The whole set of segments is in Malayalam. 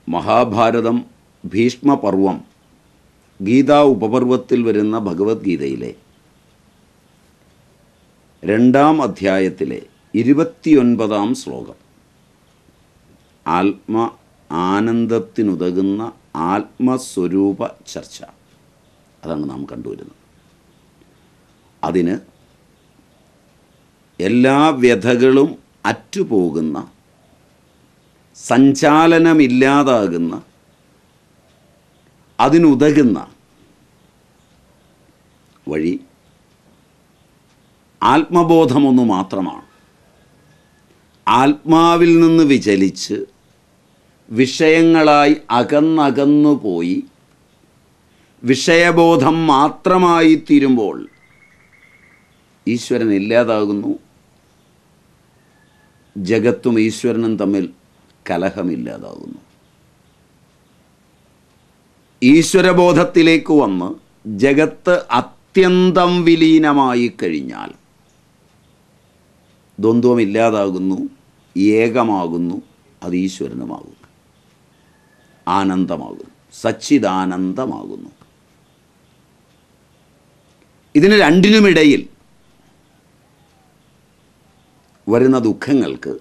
മഹാഭാരതം ഭീഷ്മപർവം ഗീതാ ഉപപർവത്തിൽ വരുന്ന ഭഗവത്ഗീതയിലെ 2-ാം അധ്യായത്തിലെ 29-ാം ശ്ലോകം ആനന്ദത്തിനുതകുന്ന ആത്മസ്വരൂപ ചർച്ച. അതാണ് നാം കണ്ടുവരുന്നത്. അതിന് എല്ലാ വ്യഥകളും അറ്റുപോകുന്ന, സഞ്ചാലനമില്ലാതാകുന്ന, അതിനുതകുന്ന വഴി ആത്മബോധമൊന്നു മാത്രമാണ്. ആത്മാവിൽ നിന്ന് വിചലിച്ച് വിഷയങ്ങളായി അകന്നകന്നു പോയി വിഷയബോധം മാത്രമായി തീരുമ്പോൾ ഈശ്വരൻ ഇല്ലാതാകുന്നു. ജഗത്തും ഈശ്വരനും തമ്മിൽ കലഹമില്ലാതാകുന്നു. ഈശ്വരബോധത്തിലേക്ക് വന്ന് ജഗത്ത് അത്യന്തം വിലീനമായി കഴിഞ്ഞാൽ ദ്വന്ദ്വമില്ലാതാകുന്നു, ഏകമാകുന്നു, അത് ഈശ്വരനുമാകുന്നു, ആനന്ദമാകുന്നു, സച്ചിദാനന്ദമാകുന്നു. ഇതിന് രണ്ടിനുമിടയിൽ വരുന്ന ദുഃഖങ്ങൾക്ക്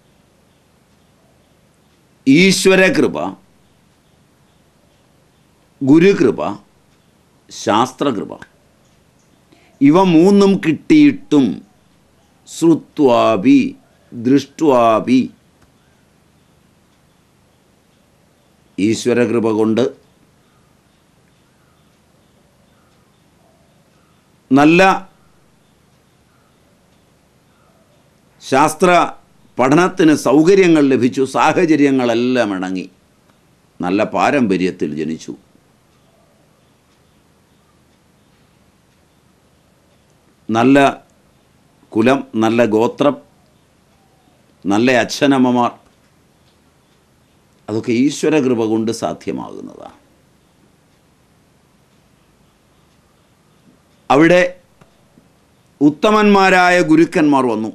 ഈശ്വരകൃപ, ഗുരുകൃപ, ശാസ്ത്രകൃപ, ഇവ മൂന്നും കിട്ടിയിട്ടും ശ്രുത്വാപി ദൃഷ്ട്വാപി, ഈശ്വരകൃപ കൊണ്ട് നല്ല ശാസ്ത്ര പഠനത്തിന് സൗകര്യങ്ങൾ ലഭിച്ചു, സാഹചര്യങ്ങളെല്ലാം ഇണങ്ങി, നല്ല പാരമ്പര്യത്തിൽ ജനിച്ചു. നല്ല കുലം, നല്ല ഗോത്രം, നല്ല അച്ഛനമ്മമാർ, അതൊക്കെ ഈശ്വരകൃപ കൊണ്ട് സാധ്യമാകുന്നതാണ്. അവിടെ ഉത്തമന്മാരായ ഗുരുക്കന്മാർ വന്നു.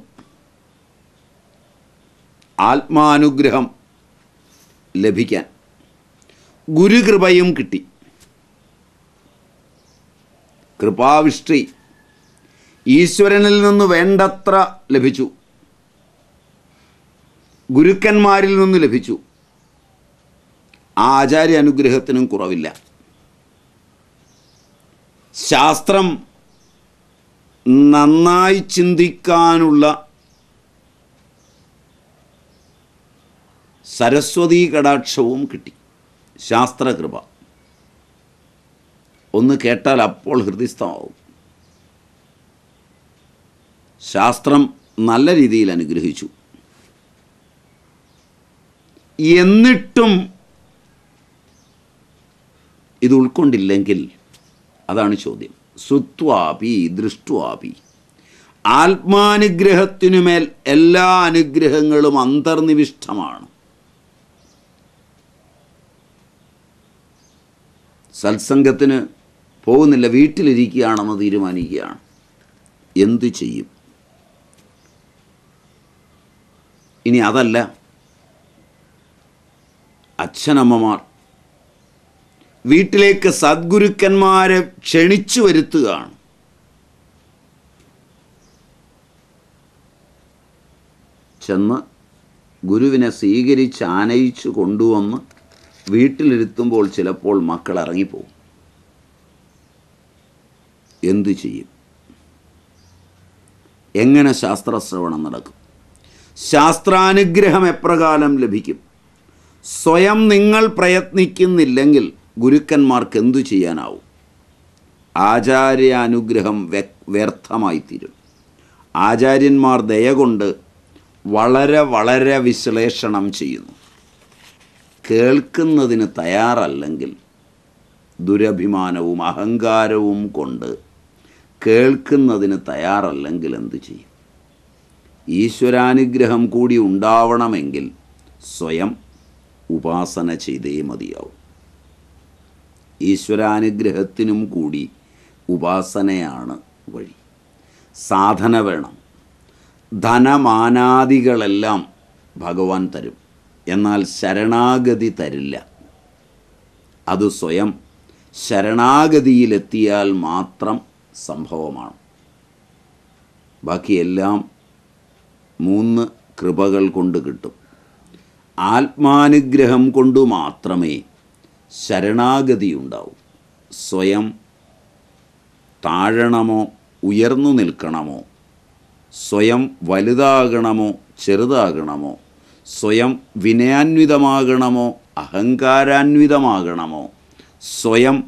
ആത്മാനുഗ്രഹം ലഭിക്കാൻ ഗുരുകൃപയും കിട്ടി. കൃപാവിഷ്ടി ഈശ്വരനിൽ നിന്ന് വേണ്ടത്ര ലഭിച്ചു, ഗുരുക്കന്മാരിൽ നിന്ന് ലഭിച്ചു. ആ ആചാര്യ അനുഗ്രഹത്തിനും കുറവില്ല. ശാസ്ത്രം നന്നായി ചിന്തിക്കാനുള്ള സരസ്വതീ കടാക്ഷവും കിട്ടി. ശാസ്ത്രകൃപ ഒന്ന് കേട്ടാൽ അപ്പോൾ ഹൃദയസ്ഥമാവും. ശാസ്ത്രം നല്ല രീതിയിൽ അനുഗ്രഹിച്ചു. എന്നിട്ടും ഇത് ഉൾക്കൊണ്ടില്ലെങ്കിൽ അതാണ് ചോദ്യം. ശ്രുത്വാപി ദൃഷ്ട്വാപി, ആത്മാനുഗ്രഹത്തിനുമേൽ എല്ലാ അനുഗ്രഹങ്ങളും അന്തർനിവിഷ്ടമാണ്. സത്സംഗത്തിന് പോകുന്നില്ല, വീട്ടിലിരിക്കുകയാണെന്ന് തീരുമാനിക്കുകയാണ്. എന്തു ചെയ്യും? ഇനി അതല്ല, അച്ഛനമ്മമാർ വീട്ടിലേക്ക് സദ്ഗുരുക്കന്മാരെ ക്ഷണിച്ചു വരുത്തുകയാണ്. ചെന്ന് ഗുരുവിനെ സ്വീകരിച്ച് ആനയിച്ചു കൊണ്ടുവന്ന് വീട്ടിലിരുത്തുമ്പോൾ ചിലപ്പോൾ മക്കൾ ഇറങ്ങിപ്പോകും. എന്തു ചെയ്യും? എങ്ങനെ ശാസ്ത്രശ്രവണം നടക്കും? ശാസ്ത്രാനുഗ്രഹം എപ്രകാരം ലഭിക്കും? സ്വയം നിങ്ങൾ പ്രയത്നിക്കുന്നില്ലെങ്കിൽ ഗുരുക്കന്മാർക്ക് എന്തു ചെയ്യാനാവും? ആചാര്യാനുഗ്രഹം വ്യർത്ഥമായിത്തീരും. ആചാര്യന്മാർ ദയ കൊണ്ട് വളരെ വളരെ വിശ്ലേഷണം ചെയ്യുന്നു. കേൾക്കുന്നതിന് തയ്യാറല്ലെങ്കിൽ, ദുരഭിമാനവും അഹങ്കാരവും കൊണ്ട് കേൾക്കുന്നതിന് തയ്യാറല്ലെങ്കിൽ എന്തു ചെയ്യും? ഈശ്വരാനുഗ്രഹം കൂടി ഉണ്ടാവണമെങ്കിൽ സ്വയം ഉപാസന ചെയ്തേ മതിയാവും. ഈശ്വരാനുഗ്രഹത്തിനും കൂടി ഉപാസനയാണ് വഴി. സാധന വേണം. ധനമാനാദികളെല്ലാം ഭഗവാൻ തരും. എന്നാൽ ശരണാഗതി തരില്ല. അത് സ്വയം ശരണാഗതിയിലെത്തിയാൽ മാത്രം സംഭവമാണ്. ബാക്കിയെല്ലാം 3 കൃപകൾ കൊണ്ട് കിട്ടും. ആത്മാനുഗ്രഹം കൊണ്ട് മാത്രമേ ശരണാഗതി ഉണ്ടാവൂ. സ്വയം താഴണമോ ഉയർന്നു നിൽക്കണമോ, സ്വയം വലുതാകണമോ ചെറുതാകണമോ, സ്വയം വിനയാന്വിതമാകണമോ അഹങ്കാരാന്വിതമാകണമോ, സ്വയം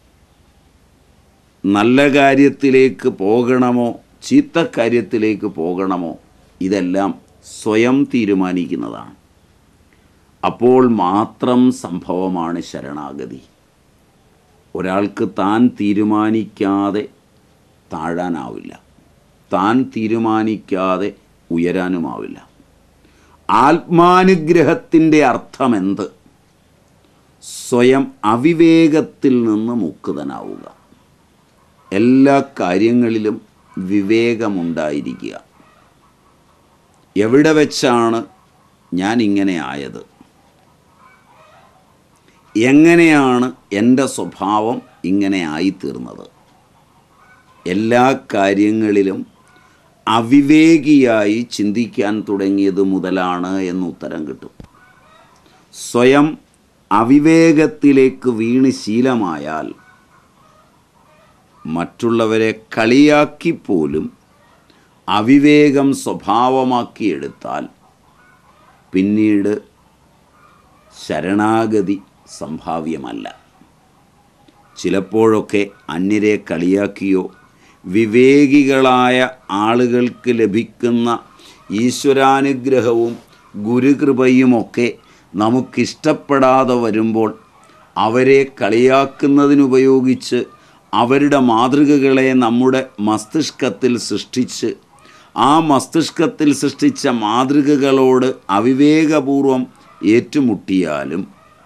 നല്ല കാര്യത്തിലേക്ക് പോകണമോ ചീത്ത കാര്യത്തിലേക്ക് പോകണമോ, ഇതെല്ലാം സ്വയം തീരുമാനിക്കുന്നതാണ്. അപ്പോൾ മാത്രം സംഭവമാണ് ശരണാഗതി. ഒരാൾക്ക് താൻ തീരുമാനിക്കാതെ താഴാനാവില്ല, താൻ തീരുമാനിക്കാതെ ഉയരാനുമാവില്ല. ആത്മാനുഗ്രഹത്തിൻ്റെ അർത്ഥമെന്ത്? സ്വയം അവിവേകത്തിൽ നിന്ന് മുക്തനാവുക. എല്ലാ കാര്യങ്ങളിലും വിവേകമുണ്ടായിരിക്കുക. എവിടെ വെച്ചാണ് ഞാൻ ഇങ്ങനെ ആയത്? എങ്ങനെയാണ് എൻ്റെ സ്വഭാവം ഇങ്ങനെ ആയിത്തീർന്നത്? എല്ലാ കാര്യങ്ങളിലും അവിവേകിയായി ചിന്തിക്കാൻ തുടങ്ങിയത് മുതലാണ് എന്ന് ഉത്തരം കിട്ടും. സ്വയം അവിവേകത്തിലേക്ക് വീണ് ശീലമായാൽ മറ്റുള്ളവരെ കളിയാക്കിപ്പോലും അവിവേകം സ്വഭാവമാക്കിയെടുത്താൽ പിന്നീട് ശരണാഗതി സംഭാവ്യമല്ല. ചിലപ്പോഴൊക്കെ അന്യരെ കളിയാക്കിയോ വിവേകികളായ ആളുകൾക്ക് ലഭിക്കുന്ന ഈശ്വരാനുഗ്രഹവും ഗുരുകൃപയുമൊക്കെ നമുക്കിഷ്ടപ്പെടാതെ വരുമ്പോൾ അവരെ കളിയാക്കുന്നതിനുപയോഗിച്ച് അവരുടെ മാതൃകകളെ നമ്മുടെ മസ്തിഷ്കത്തിൽ സൃഷ്ടിച്ച് ആ മസ്തിഷ്കത്തിൽ സൃഷ്ടിച്ച മാതൃകകളോട് അവിവേകപൂർവം ഏറ്റുമുട്ടിയാലും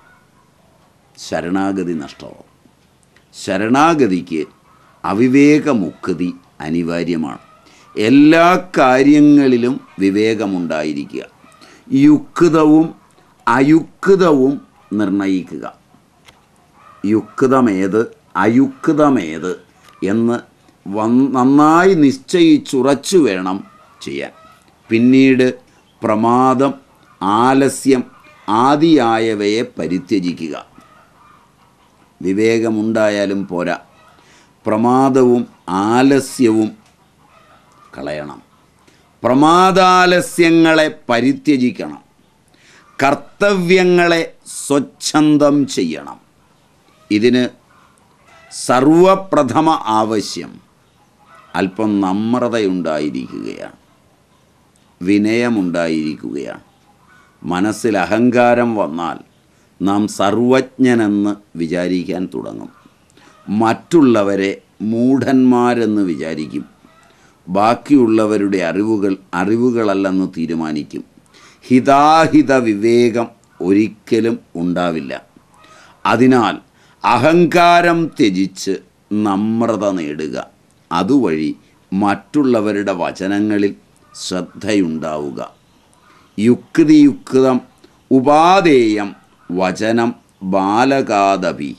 ശരണാഗതി നഷ്ടമാവും. ശരണാഗതിക്ക് അവിവേകമുക്തി അനിവാര്യമാണ്. എല്ലാ കാര്യങ്ങളിലും വിവേകമുണ്ടായിരിക്കുക. യുക്തവും അയുക്തവും നിർണയിക്കുക. യുക്തമേത് അയുക്തമേത് എന്ന് നന്നായി നിശ്ചയിച്ചുറച്ചു വേണം ചെയ്യാൻ. പിന്നീട് പ്രമാദം, ആലസ്യം ആദിയായവയെ പരിത്യജിക്കുക. വിവേകമുണ്ടായാലും പോരാ, പ്രമാദവും ആലസ്യവും കളയണം. പ്രമാദാലസ്യങ്ങളെ പരിത്യജിക്കണം. കർത്തവ്യങ്ങളെ സ്വച്ഛന്തം ചെയ്യണം. ഇതിന് സർവപ്രഥമ ആവശ്യം അല്പം നമ്രതയുണ്ടായിരിക്കുകയാണ്, വിനയമുണ്ടായിരിക്കുകയാണ്. മനസ്സിൽ അഹങ്കാരം വന്നാൽ നാം സർവജ്ഞനെന്ന് വിചാരിക്കാൻ തുടങ്ങും. മറ്റുള്ളവരെ മൂഢന്മാരെന്ന് വിചാരിക്കും. ബാക്കിയുള്ളവരുടെ അറിവുകളല്ലെന്ന് തീരുമാനിക്കും. ഹിതാഹിത വിവേകം ഒരിക്കലും ഉണ്ടാവില്ല. അതിനാൽ അഹങ്കാരം ത്യജിച്ച് നമ്രത നേടുക. അതുവഴി മറ്റുള്ളവരുടെ വചനങ്ങളിൽ ശ്രദ്ധയുണ്ടാവുക. യുക്തിയുക്തം ഉപാദേയം വചനം ബാലകാദപി.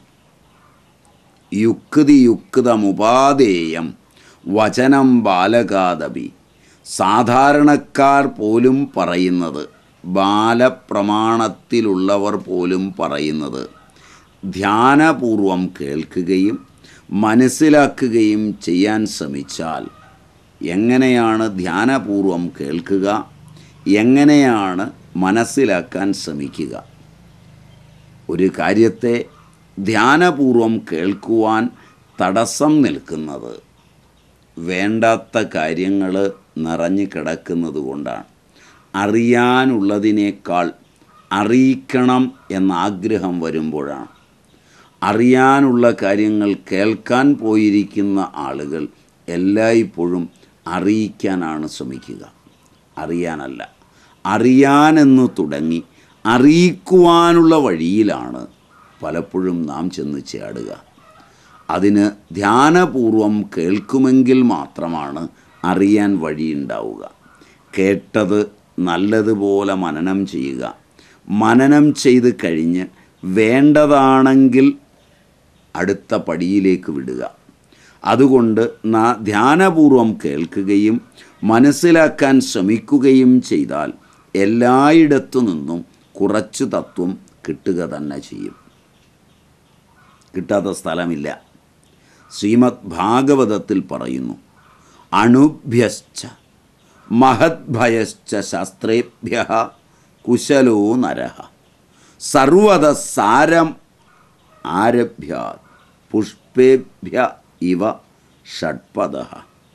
യുക്തിയുക്തമുപാദേയം വചനം ബാലകാദപി. സാധാരണക്കാർ പോലും പറയുന്നത്, ബാലപ്രമാണത്തിലുള്ളവർ പോലും പറയുന്നത് ധ്യാനപൂർവം കേൾക്കുകയും മനസ്സിലാക്കുകയും ചെയ്യാൻ ശ്രമിച്ചാൽ എങ്ങനെയാണ് ധ്യാനപൂർവം കേൾക്കുക, എങ്ങനെയാണ് മനസ്സിലാക്കാൻ ശ്രമിക്കുക? ഒരു കാര്യത്തെ ധ്യാനപൂർവം കേൾക്കുവാൻ തടസ്സം നിൽക്കുന്നത് വേണ്ടാത്ത കാര്യങ്ങൾ നിറഞ്ഞു കിടക്കുന്നത് കൊണ്ടാണ്. അറിയാനുള്ളതിനേക്കാൾ അറിയിക്കണം എന്നാഗ്രഹം വരുമ്പോഴാണ്. അറിയാനുള്ള കാര്യങ്ങൾ കേൾക്കാൻ പോയിരിക്കുന്ന ആളുകൾ എല്ലായ്പ്പോഴും അറിയിക്കാനാണ് ശ്രമിക്കുക, അറിയാനല്ല. അറിയാനെന്ന് തുടങ്ങി അറിയിക്കുവാനുള്ള വഴിയിലാണ് പലപ്പോഴും നാം ചെന്ന് ചാടുക. അതിന് ധ്യാനപൂർവം കേൾക്കുമെങ്കിൽ മാത്രമാണ് അറിയാൻ വഴിയുണ്ടാവുക. കേട്ടത് നല്ലതുപോലെ മനനം ചെയ്യുക. മനനം ചെയ്ത് കഴിഞ്ഞ് വേണ്ടതാണെങ്കിൽ അടുത്ത പടിയിലേക്ക് വിടുക. അതുകൊണ്ട് ധ്യാനപൂർവം കേൾക്കുകയും മനസ്സിലാക്കാൻ ശ്രമിക്കുകയും ചെയ്താൽ എല്ലായിടത്തു നിന്നും കുറച്ച് തത്വം കിട്ടുക തന്നെ ചെയ്യും. കിട്ടാത്ത സ്ഥലമില്ല. ശ്രീമദ് ഭാഗവതത്തിൽ പറയുന്നു, അണുഭ്യശ്ച മഹദ്ഭയശ്ച ശാസ്ത്രേഭ്യഃ കുശലോ നരഃ സർവത സാരം ആരഭ്യാത് പുഷ്പേഭ്യ ഇവ ഷഡ്പദഃ.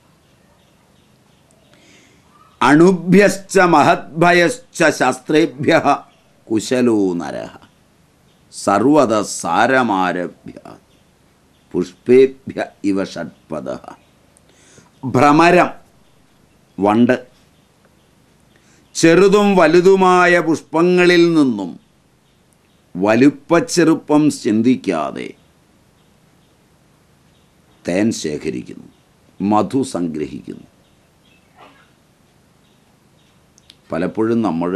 അണുഭ്യശ്ച മഹദ്ഭയശ്ച ശാസ്ത്രേഭ്യഃ കുശലോ നരഃ സർവത സാരമാരഭ്യാത് പുഷ്പേഭ്യ ഇവ ഷഡ്പദഃ. ഭ്രമരം, വണ്ട്, ചെറുതും വലുതുമായ പുഷ്പങ്ങളിൽ നിന്നും വലുപ്പച്ചെറുപ്പം ചിന്തിക്കാതെ തേൻ ശേഖരിക്കുന്നു, മധു സംഗ്രഹിക്കുന്നു. പലപ്പോഴും നമ്മൾ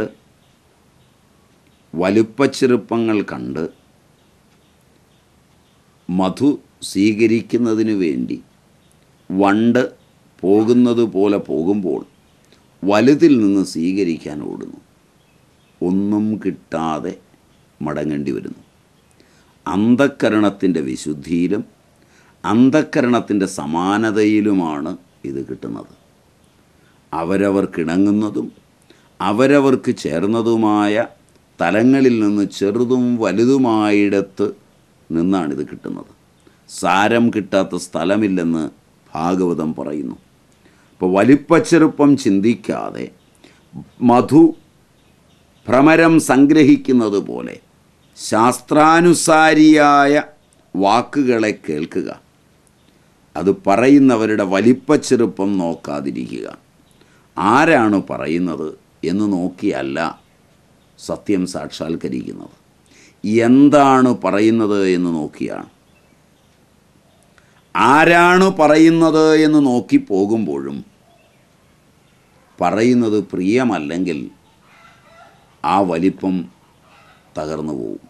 വലുപ്പച്ചെറുപ്പങ്ങൾ കണ്ട് മധു സ്വീകരിക്കുന്നതിന് വേണ്ടി വണ്ട് പോകുന്നത് പോലെ പോകുമ്പോൾ വലുതിൽ നിന്ന് സ്വീകരിക്കാൻ ഓടുന്നു. ഒന്നും കിട്ടാതെ മടങ്ങേണ്ടി വരുന്നു. അന്ധക്കരണത്തിൻ്റെ വിശുദ്ധിയിലും അന്ധക്കരണത്തിൻ്റെ സമാനതയിലുമാണ് ഇത് കിട്ടുന്നത്. അവരവർക്കിണങ്ങുന്നതും അവരവർക്ക് ചേർന്നതുമായ തലങ്ങളിൽ നിന്ന് ചെറുതും വലുതുമായിടത്ത് നിന്നാണിത് കിട്ടുന്നത്. സാരം കിട്ടാത്ത സ്ഥലമില്ലെന്ന് ഭാഗവതം പറയുന്നു. അപ്പോൾ വലിപ്പച്ചെറുപ്പം ചിന്തിക്കാതെ മധു ഭ്രമരം സംഗ്രഹിക്കുന്നത് പോലെ ശാസ്ത്രാനുസാരിയായ വാക്കുകളെ കേൾക്കുക. അത് പറയുന്നവരുടെ വലിപ്പച്ചെറുപ്പം നോക്കാതിരിക്കുക. ആരാണ് പറയുന്നത് എന്ന് നോക്കിയല്ല സത്യം സാക്ഷാത്കരിക്കുന്നത്, എന്താണ് പറയുന്നത് എന്ന് നോക്കിയാണ്. ആരാണ് പറയുന്നത് എന്ന് നോക്കി പോകുമ്പോഴും പറയുന്നത് പ്രിയമല്ലെങ്കിൽ ആ വലിപ്പം തകർന്നു പോകും.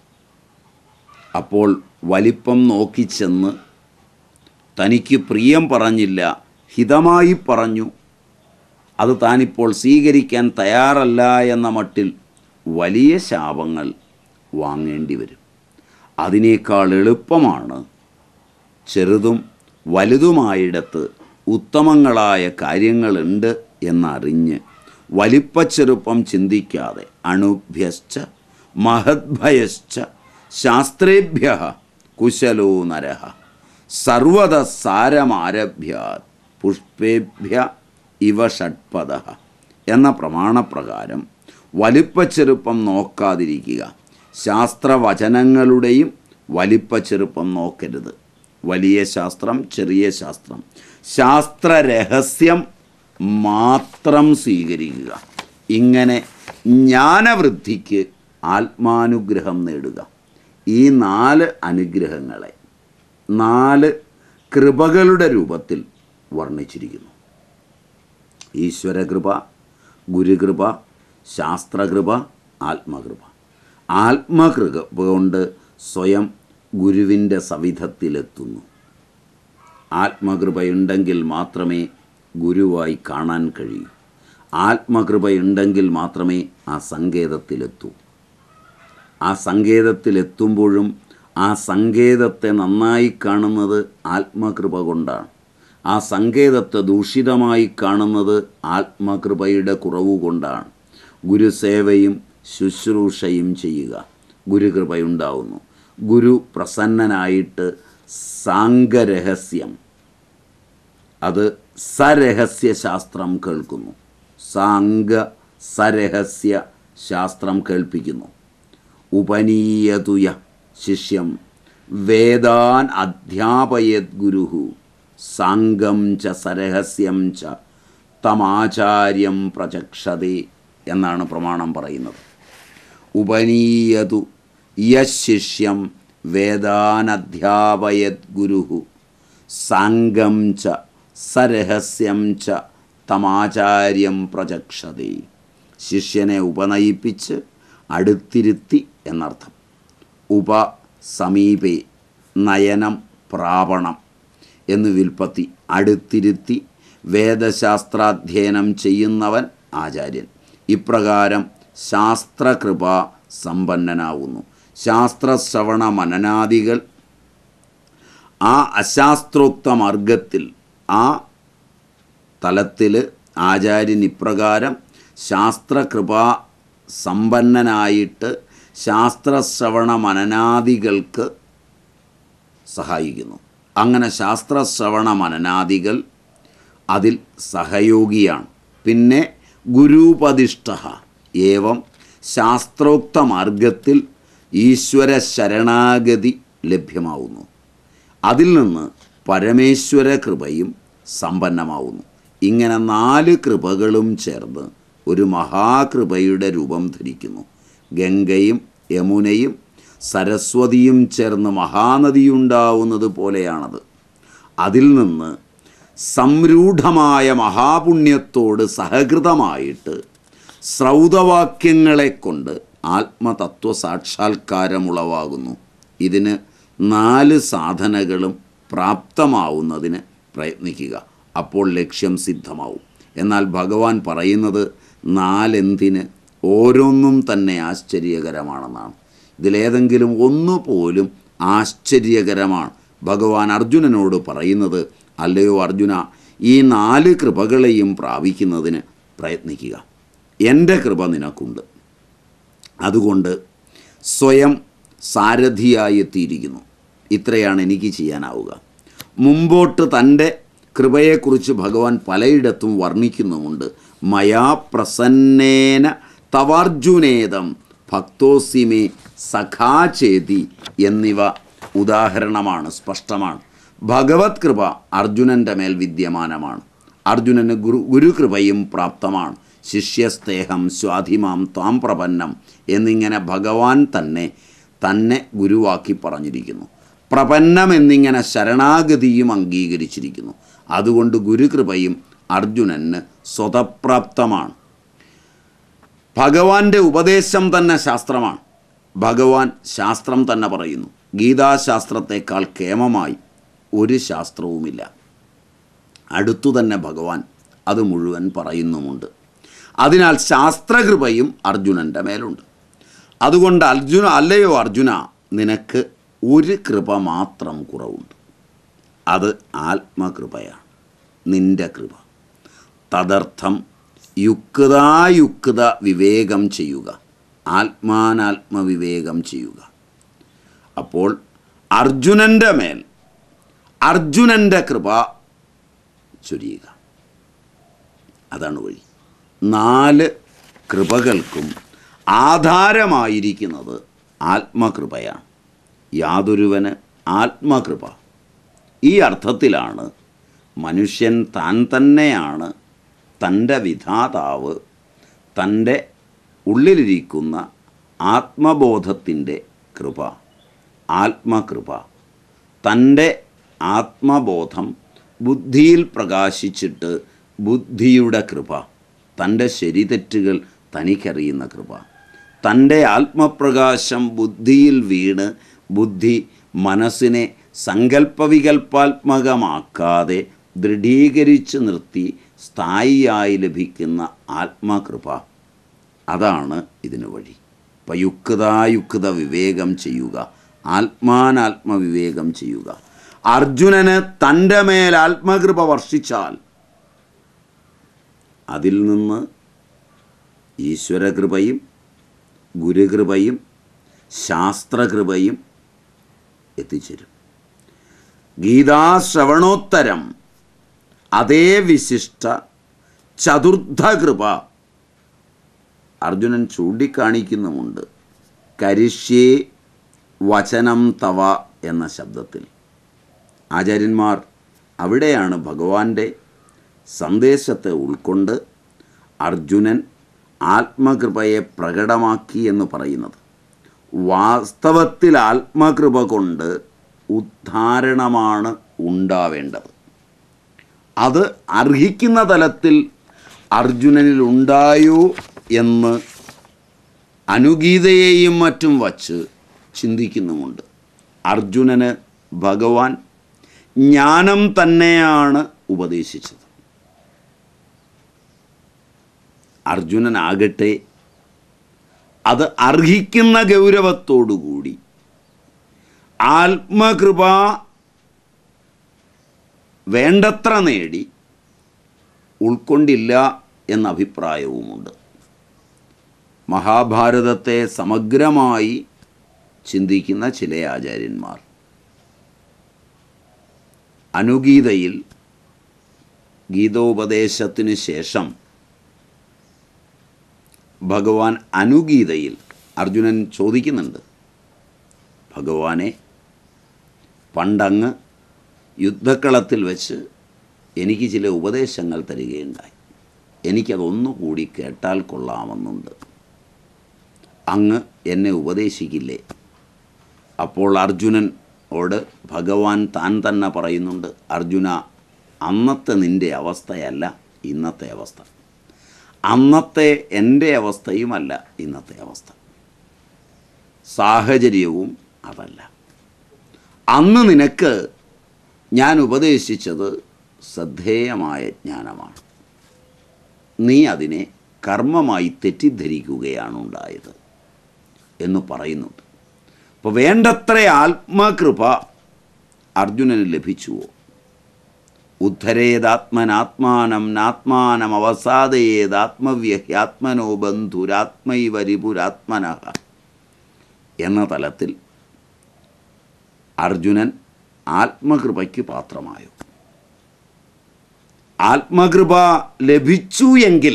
അപ്പോൾ വലിപ്പം നോക്കിച്ചെന്ന് തനിക്ക് പ്രിയം പറഞ്ഞില്ല, ഹിതമായി പറഞ്ഞു, അത് താനിപ്പോൾ സ്വീകരിക്കാൻ തയ്യാറല്ല എന്ന മട്ടിൽ വലിയ ശാപങ്ങൾ വാങ്ങേണ്ടി വരും. അതിനേക്കാൾ എളുപ്പമാണ് ചെറുതും വലുതുമായിടത്ത് ഉത്തമങ്ങളായ കാര്യങ്ങളുണ്ട് എന്നറിഞ്ഞ് വലിപ്പച്ചെറുപ്പം ചിന്തിക്കാതെ അണുഭ്യശ്ച മഹദ്ഭയശ്ച ശാസ്ത്രേഭ്യഃ കുശലോ നരഃ സർവത സാരമാരഭ്യാത് പുഷ്പേഭ്യ ഇവ ഷഡ്പദഃ എന്ന പ്രമാണപ്രകാരം വലിപ്പച്ചെറുപ്പം നോക്കാതിരിക്കുക. ശാസ്ത്രവചനങ്ങളുടെയും വലിപ്പച്ചെറുപ്പം നോക്കരുത്. വലിയ ശാസ്ത്രം, ചെറിയ ശാസ്ത്രം, ശാസ്ത്രരഹസ്യം മാത്രം സ്വീകരിക്കുക. ഇങ്ങനെ ജ്ഞാനവൃദ്ധിക്ക് ആത്മാനുഗ്രഹം നേടുക. ഈ 4 അനുഗ്രഹങ്ങളെ 4 കൃപകളുടെ രൂപത്തിൽ വർണ്ണിച്ചിരിക്കുന്നു. ഈശ്വരകൃപ, ഗുരുകൃപ, ശാസ്ത്രകൃപ, ആത്മകൃപ. ആത്മകൃപ കൊണ്ട് സ്വയം ഗുരുവിൻ്റെ സവിധത്തിലെത്തുന്നു. ആത്മകൃപയുണ്ടെങ്കിൽ മാത്രമേ ഗുരുവായി കാണാൻ കഴിയൂ. ആത്മകൃപയുണ്ടെങ്കിൽ മാത്രമേ ആ സങ്കേതത്തിലെത്തൂ. ആ സങ്കേതത്തിലെത്തുമ്പോഴും ആ സങ്കേതത്തെ നന്നായി കാണുന്നത് ആത്മകൃപ കൊണ്ടാണ്. ആ സങ്കേതത്തെ ദൂഷിതമായി കാണുന്നത് ആത്മകൃപയുടെ കുറവുകൊണ്ടാണ്. ഗുരുസേവയും ശുശ്രൂഷയും ചെയ്യുക, ഗുരുകൃപയുണ്ടാവുന്നു. ഗുരു പ്രസന്നനായിട്ട് സാംഗരഹസ്യം, അത് സരഹസ്യ ശാസ്ത്രം കേൾക്കുന്നു. സരഹസ്യ ശാസ്ത്രം കേൾപ്പിക്കുന്നു. ഉപനീയതുയ ശിഷ്യം വേദാൻ അധ്യാപയത് ഗുരുഹു സാംഗം ച സരഹസ്യം ച തമാചാര്യം പ്രചക്ഷതേ എന്നാണ് പ്രമാണം പറയുന്നത്. ഉപനീയതു യശിഷ്യം വേദാനധ്യാപയത് ഗുരുഹു സാംഗം ച സരഹസ്യം ച തമാചാര്യം പ്രചക്ഷതേ. ശിഷ്യനെ ഉപനയിപ്പിച്ച് അടുത്തിരുത്തി എന്നർത്ഥം. ഉപ സമീപേ നയനം പ്രാപണം എന്ന് വിൽപ്പത്തി. അടുത്തിരുത്തി വേദശാസ്ത്രാധ്യയനം ചെയ്യുന്നവൻ ആചാര്യൻ. ഇപ്രകാരം ശാസ്ത്രകൃപ സമ്പന്നനാവുന്നു. ശാസ്ത്രശ്രവണ മനനാദികൾ ആ അശാസ്ത്രോക്ത മാർഗത്തിൽ, ആ തലത്തിൽ ആചാര്യൻ ഇപ്രകാരം ശാസ്ത്രകൃപാ സമ്പന്നനായിട്ട് ശാസ്ത്രശ്രവണ മനനാദികൾക്ക് സഹായിക്കുന്നു. അങ്ങനെ ശാസ്ത്രശ്രവണ മനനാദികൾ അതിൽ സഹയോഗിയാണ്. പിന്നെ ഗുരുപദിഷ്ട ഏവം ശാസ്ത്രോക്ത മാർഗത്തിൽ ഈശ്വര ശരണാഗതി ലഭ്യമാവുന്നു. അതിൽ നിന്ന് പരമേശ്വര കൃപയും സമ്പന്നമാവുന്നു. ഇങ്ങനെ 4 കൃപകളും ചേർന്ന് ഒരു മഹാകൃപയുടെ രൂപം ധരിക്കുന്നു. ഗംഗയും യമുനയും സരസ്വതിയും ചേർന്ന് മഹാനദിയുണ്ടാവുന്നത് പോലെയാണത്. അതിൽ നിന്ന് സംരൂഢമായ മഹാപുണ്യത്തോട് സഹകൃതമായിട്ട് ശ്രൗതവാക്യങ്ങളെ കൊണ്ട് ആത്മതത്വ സാക്ഷാത്കാരമുളവാകുന്നു. ഇതിന് 4 സാധനകളും പ്രാപ്തമാവുന്നതിന് പ്രയത്നിക്കുക. അപ്പോൾ ലക്ഷ്യം സിദ്ധമാവും. എന്നാൽ ഭഗവാൻ പറയുന്നത് 4 എന്തിന്? ഓരോന്നും തന്നെ ആശ്ചര്യകരമാണെന്നാണ്. ഇതിലേതെങ്കിലും ഒന്നുപോലും ആശ്ചര്യകരമാണ്. ഭഗവാൻ അർജുനനോട് പറയുന്നത്, അല്ലയോ അർജുന, ഈ 4 കൃപകളെയും പ്രാപിക്കുന്നതിന് പ്രയത്നിക്കുക. എൻ്റെ കൃപ നിനക്കുണ്ട്. അതുകൊണ്ട് സ്വയം സാരഥിയായി എത്തിയിരിക്കുന്നു. ഇത്രയാണ് എനിക്ക് ചെയ്യാനാവുക. മുമ്പോട്ട് തൻ്റെ കൃപയെക്കുറിച്ച് ഭഗവാൻ പലയിടത്തും വർണ്ണിക്കുന്നുമുണ്ട്. മയാ പ്രസന്നേന തവാർജുനേദം ഭക്തോസിമേ സഖാചേതി എന്നിവ ഉദാഹരണമാണ്, സ്പഷ്ടമാണ്. ഭഗവത് കൃപ അർജുനൻ്റെ മേൽ വിദ്യമാനമാണ്. അർജുനന് ഗുരുകൃപയും പ്രാപ്തമാണ്. ശിഷ്യസ്തേഹം സ്വാധിമാം ത്വാം പ്രപന്നം എന്നിങ്ങനെ ഭഗവാൻ തന്നെ ഗുരുവാക്കി പറഞ്ഞിരിക്കുന്നു. പ്രപന്നം എന്നിങ്ങനെ ശരണാഗതിയും അംഗീകരിച്ചിരിക്കുന്നു. അതുകൊണ്ട് ഗുരുകൃപയും അർജുനന് സ്വതപ്രാപ്തമാണ്. ഭഗവാന്റെ ഉപദേശം തന്നെ ശാസ്ത്രമാണ്. ഭഗവാൻ ശാസ്ത്രം തന്നെ പറയുന്നു. ഗീതാശാസ്ത്രത്തെക്കാൾ കേമമായി ഒരു ശാസ്ത്രവുമില്ല. അടുത്തു തന്നെ ഭഗവാൻ അത് മുഴുവൻ പറയുന്നുമുണ്ട്. അതിനാൽ ശാസ്ത്രകൃപയും അർജുനൻ്റെ മേലുണ്ട്. അതുകൊണ്ട് അല്ലയോ അർജുന, നിനക്ക് ഒരു കൃപ മാത്രം കുറവുണ്ട്. അത് ആത്മകൃപയാണ്, നിൻ്റെ കൃപ. തദർത്ഥം യുക്തായുക്ത വിവേകം ചെയ്യുക, ആത്മാനാത്മവിവേകം ചെയ്യുക. അപ്പോൾ അർജുനൻ്റെ മേൽ അർജുനൻ്റെ കൃപ ചൊരിയുക. അതാണ് വഴി. 4 കൃപകൾക്കും ആധാരമായിരിക്കുന്നത് ആത്മകൃപയാണ്. യാതൊരുവന് ആത്മകൃപ. ഈ അർത്ഥത്തിലാണ് മനുഷ്യൻ താൻ തന്നെയാണ് തൻ്റെ വിധാതാവ്. തൻ്റെ ഉള്ളിലിരിക്കുന്ന ആത്മബോധത്തിൻ്റെ കൃപ, ആത്മകൃപ. തൻ്റെ ആത്മബോധം ബുദ്ധിയിൽ പ്രകാശിച്ചിട്ട് ബുദ്ധിയുടെ കൃപ, തൻ്റെ ശരിതെറ്റുകൾ തനിക്കറിയുന്ന കൃപ. തൻ്റെ ആത്മപ്രകാശം ബുദ്ധിയിൽ വീണ് ബുദ്ധി മനസ്സിനെ സങ്കല്പവികൽപ്പാത്മകമാക്കാതെ ദൃഢീകരിച്ച് നിർത്തി സ്ഥായിയായി ലഭിക്കുന്ന ആത്മകൃപ. അതാണ് ഇതിനു വഴി. അപ്പം യുക്തായുക്ത വിവേകം ചെയ്യുക, ആത്മാനാത്മവിവേകം ചെയ്യുക. അർജുനന് തൻ്റെ മേൽ ആത്മകൃപ വർഷിച്ചാൽ അതിൽ നിന്ന് ഈശ്വരകൃപയും ഗുരുകൃപയും ശാസ്ത്രകൃപയും എത്തിച്ചേരും. ഗീതാശ്രവണോത്തരം അതേ വിശിഷ്ട ചതുർത്ഥകൃപ അർജുനൻ ചൂണ്ടിക്കാണിക്കുന്നുമുണ്ട്. കരിഷ്യേ വചനം തവ എന്ന ശബ്ദത്തിൽ. ആചാര്യന്മാർ അവിടെയാണ് ഭഗവാന്റെ സന്ദേശത്തെ ഉൾക്കൊണ്ട് അർജുനൻ ആത്മകൃപയെ പ്രകടമാക്കി എന്ന് പറയുന്നത്. വാസ്തവത്തിൽ ആത്മകൃപ കൊണ്ട് ഉദ്ധാരണമാണ് ഉണ്ടാവേണ്ടത്. അത് അർഹിക്കുന്ന തലത്തിൽ അർജുനനിൽ ഉണ്ടായോ എന്ന് അനുഗീതയെയും മറ്റും വച്ച് ചിന്തിക്കുന്നുമുണ്ട്. അർജുനന് ഭഗവാൻ ജ്ഞാനം തന്നെയാണ് ഉപദേശിച്ചത്. അർജുനനാകട്ടെ അത് അർഹിക്കുന്ന ഗൗരവത്തോടുകൂടി ആത്മകൃപ വേണ്ടത്ര നേടി ഉൾക്കൊണ്ടില്ല എന്ന അഭിപ്രായവുമുണ്ട്. മഹാഭാരതത്തെ സമഗ്രമായി ചിന്തിക്കുന്ന ചില ആചാര്യന്മാർ അനുഗീതയിൽ ഗീതോപദേശത്തിന് ശേഷം ഭഗവാൻ അനുഗീതയിൽ അർജുനൻ ചോദിക്കുന്നുണ്ട്, ഭഗവാനെ, പണ്ടങ്ങ് യുദ്ധക്കളത്തിൽ വെച്ച് എനിക്ക് ചില ഉപദേശങ്ങൾ തരികയുണ്ടായി. എനിക്കതൊന്നുകൂടി കേട്ടാൽ കൊള്ളാമെന്നുണ്ട്. അങ്ങ് എന്നെ ഉപദേശിക്കില്ലേ? അപ്പോൾ അർജുനനോട് ഭഗവാൻ താൻ തന്നെ പറയുന്നുണ്ട്, അർജുന, അന്നത്തെ നിൻ്റെ അവസ്ഥയല്ല ഇന്നത്തെ അവസ്ഥ. അന്നത്തെ എൻ്റെ അവസ്ഥയുമല്ല ഇന്നത്തെ അവസ്ഥ. സാഹചര്യവും അതല്ല. അന്ന് നിനക്ക് ഞാൻ ഉപദേശിച്ചത് ശ്രദ്ധേയമായ ജ്ഞാനമാണ്. നീ അതിനെ കർമ്മമായി തെറ്റിദ്ധരിക്കുകയാണ് ഉണ്ടായത് എന്ന് പറയുന്നുണ്ട്. അപ്പോൾ വേണ്ടത്ര ആത്മകൃപ അർജുനന് ലഭിച്ചുവോ? ഉദ്ധരേതാത്മനാത്മാനം നാത്മാനം അവസാദയേതാത്മവ്യഹ്യാത്മനോ ബന്ധുരാത്മൈവരിപുരാത്മനഃ എന്ന തലത്തിൽ അർജുനൻ ആത്മകൃപയ്ക്ക് പാത്രമായോ? ആത്മകൃപ ലഭിച്ചു എങ്കിൽ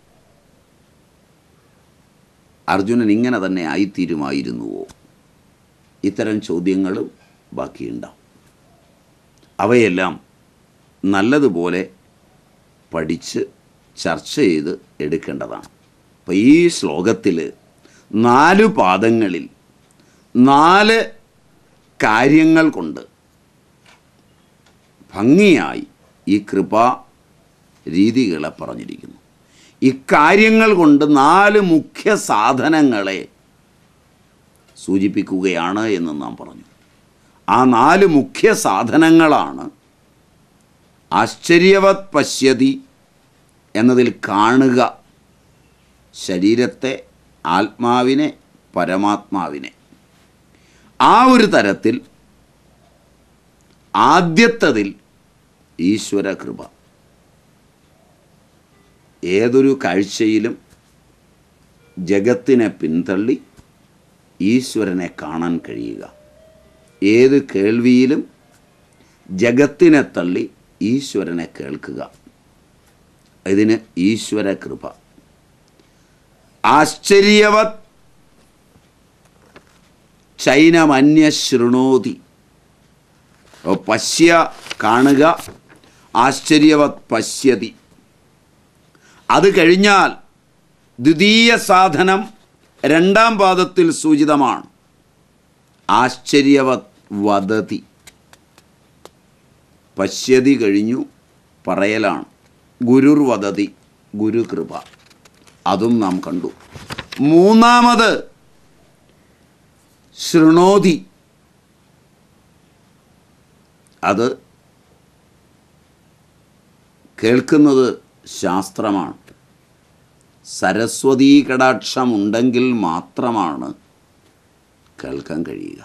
അർജുനൻ ഇങ്ങനെ തന്നെ ആയിത്തീരുമായിരുന്നുവോ? ഇത്തരം ചോദ്യങ്ങളും ബാക്കിയുണ്ടാവും. അവയെല്ലാം നല്ലതുപോലെ പഠിച്ച് ചർച്ച ചെയ്ത് എടുക്കേണ്ടതാണ്. അപ്പോൾ ഈ ശ്ലോകത്തിൽ 4 പാദങ്ങളിൽ 4 കാര്യങ്ങൾ കൊണ്ട് ഭംഗിയായി ഈ കൃപാ രീതികളെ പറഞ്ഞിരിക്കുന്നു. ഇക്കാര്യങ്ങൾ കൊണ്ട് 4 മുഖ്യ സാധനങ്ങളെ സൂചിപ്പിക്കുകയാണ് എന്ന് നാം പറഞ്ഞു. ആ 4 മുഖ്യ സാധനങ്ങളാണ് ആശ്ചര്യവത് പശ്യതി എന്നതിൽ കാണുക, ശരീരത്തെ, ആത്മാവിനെ, പരമാത്മാവിനെ. ആ ഒരു തരത്തിൽ ആദ്യത്തതിൽ ഈശ്വരകൃപ. ഏതൊരു കാഴ്ചയിലും ജഗത്തിനെ പിന്തള്ളി ഈശ്വരനെ കാണാൻ കഴിയുക. ഏത് കേൾവിയിലും ജഗത്തിനെ തള്ളി ഈശ്വരനെ കേൾക്കുക. ഇതിന് ഈശ്വരകൃപ. ആശ്ചര്യവത് ചൈനമന്യശൃണോതി. പശ്യ കാണുക, ആശ്ചര്യവത് പശ്യതി. അത് കഴിഞ്ഞാൽ ദ്വിതീയ സാധനം 2ാം പാദത്തിൽ സൂചിതമാണ്. ആശ്ചര്യവത് വദതി. പശ്യതി കഴിഞ്ഞു, പറയലാണ്. ഗുരുർ വദതി, ഗുരുകൃപ. അതും നാം കണ്ടു. 3ാമത് ശൃണോതി. അത് കേൾക്കുന്നത് ശാസ്ത്രമാണ്. സരസ്വതീ കടാക്ഷമുണ്ടെങ്കിൽ മാത്രമാണ് കേൾക്കാൻ കഴിയുക.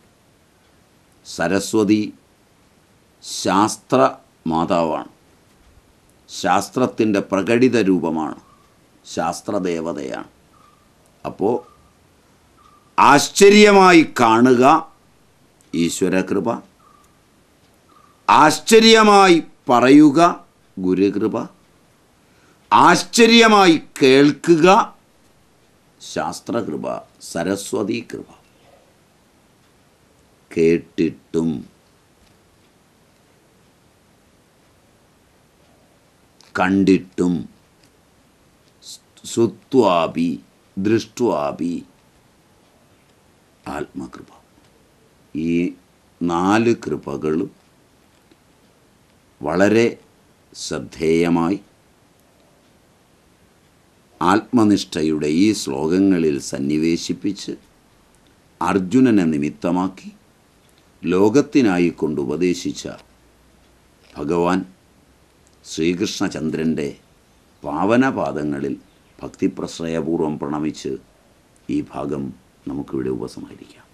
സരസ്വതി ശാസ്ത്ര മാതാവാണ്. ശാസ്ത്രത്തിൻ്റെ പ്രകടിത രൂപമാണ്. ശാസ്ത്രദേവതയാണ്. അപ്പോൾ ആശ്ചര്യമായി കാണുക ഈശ്വരകൃപ, ആശ്ചര്യമായി പറയുക ഗുരുകൃപ, ആശ്ചര്യമായി കേൾക്കുക ശാസ്ത്രകൃപ, സരസ്വതി കൃപ. കേട്ടിട്ടും കണ്ടിട്ടും ശ്രുത്വാപി ദൃഷ്ട്വാപി ആത്മകൃപ. ഈ 4 കൃപകളും വളരെ ശ്രദ്ധേയമായി ആത്മനിഷ്ഠയുടെ ഈ ശ്ലോകങ്ങളിൽ സന്നിവേശിപ്പിച്ച് അർജുനനെ നിമിത്തമാക്കി ലോകത്തിനായിക്കൊണ്ട് ഉപദേശിച്ച ഭഗവാൻ ശ്രീകൃഷ്ണചന്ദ്രൻ്റെ പാവനപാദങ്ങളിൽ ഭക്തിപ്രശ്രയപൂർവം പ്രണമിച്ച് ഈ ഭാഗം നമുക്കിവിടെ ഉപസംഹരിക്കാം.